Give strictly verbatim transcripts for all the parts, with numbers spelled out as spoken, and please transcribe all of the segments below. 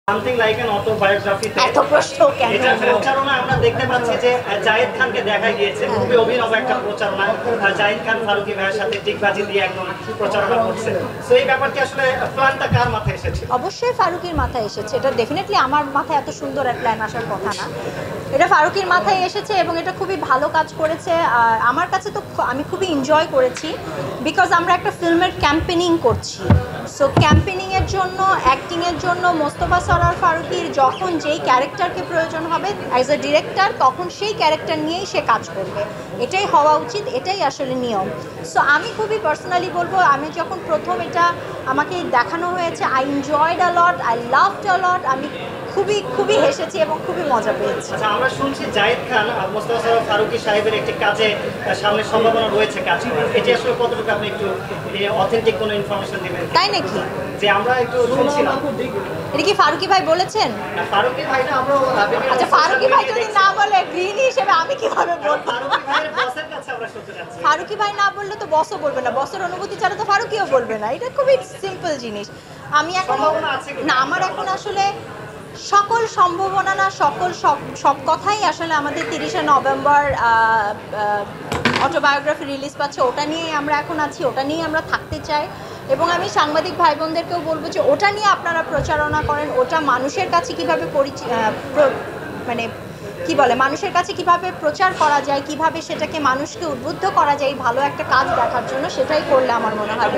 Something like an অটোবায়োগ্রাফিতে এত প্রশ্ন কেন এটা প্রচারণা আমরা দেখতে পাচ্ছি যে জায়েদ খানকে দেখা গিয়েছে খুবই অভিনব একটা প্রচারণা জায়েদ খান ফারুকী ভাইয়ের সাথে টিকবাজি দিয়ে একদম প্রচারণা করছে সো এই ব্যাপারটি আসলে প্ল্যানটা কার মাথায় এসেছে অবশ্যই ফারুকীর মাথায় এসেছে এটা ডেফিনেটলি আমার মাথায় এত সুন্দর একটা প্ল্যান আসার কথা না এটা ফারুকীর মাথায় এসেছে এবং এটা খুবই ভালো কাজ করেছে আর আমার কাছে তো আমি খুবই এনজয় করেছি বিকজ আমরা একটা ফিল্মের ক্যাম্পেনিং করছি সো ক্যাম্পেনিংয়ের জন্য অ্যাক্টিংয়ের জন্য মোস্তফা সরোয়ার ফারুকীর যখন যেই ক্যারেক্টারকে প্রয়োজন হবে অ্যাজ এ ডিরেক্টর তখন সেই ক্যারেক্টার নিয়েই সে কাজ করবে এটাই হওয়া উচিত এটাই আসলে নিয়ম সো আমি খুবই পার্সোনালি বলবো আমি যখন প্রথম এটা আমাকে দেখানো হয়েছে I enjoyed a lot I loved a lot আমি খুবই খুবই হেসেছি এবং খুবই মজা পেয়েছি আচ্ছা আমরা শুনছি জায়েদ খান মোস্তফা সরোয়ার ফারুকী সাহেবের একটি কাজে সামনে সম্ভাবনা রয়েছে কাজ করার এটি আসলে কতটুকু আপনি একটু অথেন্টিক কোনো ইনফরমেশন দিবেন তাই নাকি যে আমরা একটু শুনছিলাম এটা কি ফারুকী ভাই বলেছেন ফারুকী ভাই না আমরা আচ্ছা ফারুকী ভাই যদি না বলে গৃহিণী হিসেবে আমি কিভাবে বলবো ফারুকী ভাইয়ের বসের কাছে আমরা শুনতে যাচ্ছি ফারুকী ভাই না বললে তো বসও বলবে না বসের অনুভূতি ছাড়া তো ফারুকীও বলবে না এটা খুবই সিম্পল জিনিস আমি এখন না আমার এখন আসলে সকল সম্ভাবনা না সকল সব সব কথাই আসলে আমাদের তিরিশে নভেম্বর অটোবায়োগ্রাফি রিলিজ পাচ্ছে ওটা নিয়েই আমরা এখন আছি ওটা নিয়েই আমরা থাকতে চাই এবং আমি সাংবাদিক ভাই বোনদেরকেও বলবো যে ওটা নিয়ে আপনারা প্রচারণা করেন ওটা মানুষের কাছে কীভাবে পরিচি মানে কি বলে মানুষের কাছে কিভাবে প্রচার করা যায় কিভাবে সেটাকে মানুষকে উদ্বুদ্ধ করা যায় ভালো একটা কাজ দেখার জন্য সেটাই করলে আমার মনে হয়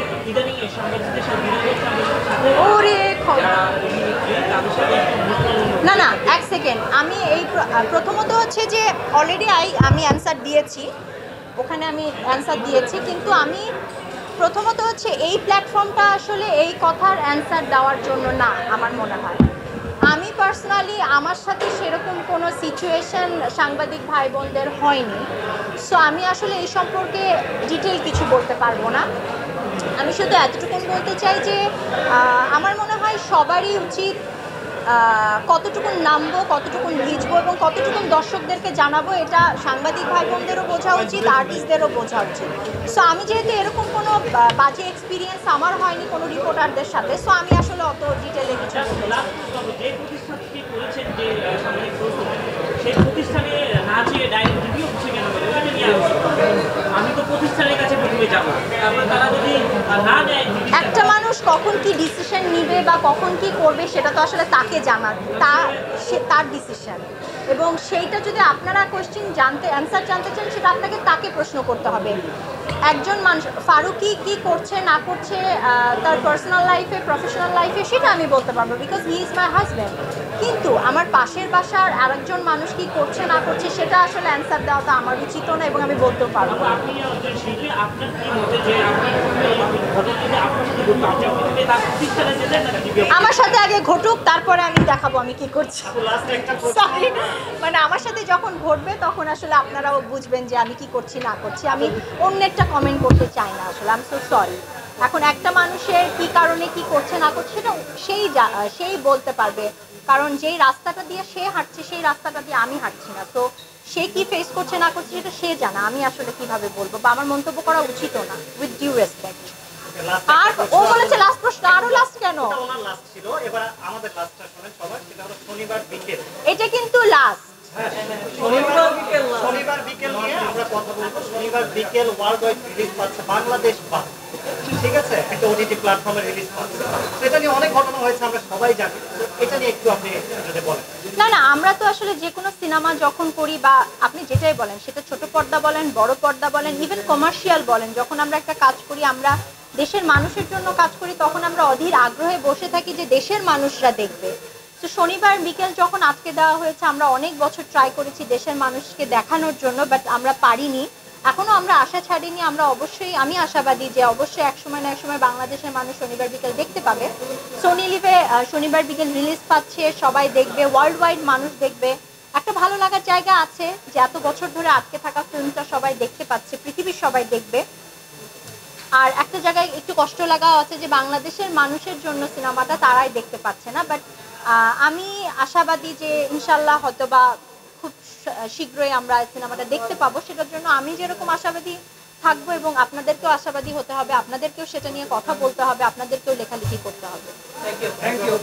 ওরে না না এক সেকেন্ড আমি এই প্রথমত হচ্ছে যে অলরেডি আই আমি অ্যান্সার দিয়েছি ওখানে আমি অ্যান্সার দিয়েছি কিন্তু আমি প্রথমত হচ্ছে এই প্ল্যাটফর্মটা আসলে এই কথার অ্যান্সার দেওয়ার জন্য না আমার মনে হয় আমি পার্সোনালি আমার সাথে সেরকম কোনো সিচুয়েশন সাংবাদিক ভাই বোনদের হয়নি সো আমি আসলে এই সম্পর্কে ডিটেল কিছু বলতে পারবো না আমি শুধু এতটুকুন বলতে চাই যে আমার মনে হয় সবারই উচিত কতটুকুন নামবো কতটুকুন ভিজবো এবং কতটুকুন দর্শকদেরকে জানাবো এটা সাংবাদিক ভাই বোনদেরও বোঝা উচিত আর্টিস্টদেরও বোঝা উচিত সো আমি যেহেতু এরকম কোনো বাজে এক্সপিরিয়েন্স আমার হয়নি কোনো রিপোর্টারদের সাথে সো আমি আসলে অত ডিটেলে কিছু একটা মানুষ কখন কি ডিসিশন নিবে বা কখন কি করবে সেটা তো আসলে তাকে জানা তা সে তার ডিসিশন এবং সেইটা যদি আপনারা কোয়েশ্চেন জানতে অ্যান্সার জানতে চান সেটা আপনাকে তাকে প্রশ্ন করতে হবে একজন মানুষ ফারুকী কি করছে না করছে তার পার্সোনাল লাইফে প্রফেশনাল লাইফে সেটা আমি বলতে পারবো because he is my husband কিন্তু আমার পাশের বাসার আরেকজন মানুষ কি করছে না করছে সেটা আসলে অ্যান্সার দেওয়াটা আমার উচিত না এবং আমি বলতেও পারবো আমার সাথে আগে ঘটুক তারপরে আমি দেখাবো আমি কি করছি মানে আমার সাথে যখন ঘটবে তখন আসলে আপনারাও বুঝবেন যে আমি কি করছি না করছি আমি অন্যেরটা কমেন্ট করতে চাই না আসলে আই এম সো সরি এখন একটা মানুষের কি কারণে কি করছে না করছে সেটা সেই সেই বলতে পারবে কারণ যেই রাস্তাটা দিয়ে সে হাঁটছে সেই রাস্তাটা দিয়ে আমি হাঁটছি না তো সে কি ফেস করছে না করছে সেটা সে জানা আমি আসলে কিভাবে বলবো বা আমার মন্তব্য করা উচিতও না উইথ ডিউ রেসপেক্ট আর ও বলেছে লাস্ট প্রশ্ন আরো লাস্ট কেন এটা কিন্তু লাস্ট শনিবার বিকেল শনিবার বিকেল নিয়ে আমরা কথা বলবো শনিবার বিকেল ওয়ার্ল্ড ওয়াইড রিলিজ পাচ্ছে বাংলাদেশ বাদ ঠিক আছে একটা ওটিটি প্ল্যাটফর্মে রিলিজ পাচ্ছে সেটা নিয়ে অনেক ঘটনা হয়েছে আমরা সবাই জানি এটা নিয়ে একটু আপনি যদি বলেন না না আমরা তো আসলে যে কোনো সিনেমা যখন করি বা আপনি যেটাই বলেন সেটা ছোট পর্দা বলেন বড় পর্দা বলেন ইভেন কমার্শিয়াল বলেন যখন আমরা একটা কাজ করি আমরা দেশের মানুষের জন্য কাজ করি তখন আমরা অধীর আগ্রহে বসে থাকি যে দেশের মানুষরা দেখবে তো শনিবার বিকেল যখন আজকে দেওয়া হয়েছে আমরা অনেক বছর ট্রাই করেছি দেশের মানুষকে দেখানোর জন্য বাট আমরা পারিনি এখনও আমরা আশা ছাড়িনি আমরা অবশ্যই আমি আশাবাদী যে অবশ্যই একসময় না একসময় বাংলাদেশের মানুষ শনিবার বিকেল দেখতে পাবে সোনি লিভে শনিবার বিকেল রিলিজ পাচ্ছে সবাই দেখবে ওয়ার্ল্ড ওয়াইড মানুষ দেখবে একটা ভালো লাগার জায়গা আছে যে এত বছর ধরে আটকে থাকা ফিল্মটা সবাই দেখতে পাচ্ছে পৃথিবীর সবাই দেখবে আর একটা জায়গায় একটু কষ্ট লাগাও আছে যে বাংলাদেশের মানুষের জন্য সিনেমাটা তারাই দেখতে পাচ্ছে না বাট আমি আশাবাদী যে ইনশাল্লাহ হয়তো বা খুব শীঘ্রই আমরা সিনেমাটা দেখতে পাবো সেটার জন্য আমি যেরকম আশাবাদী থাকবো এবং আপনাদেরকেও আশাবাদী হতে হবে আপনাদেরকেও সেটা নিয়ে কথা বলতে হবে আপনাদেরকেও লেখালেখি করতে হবে।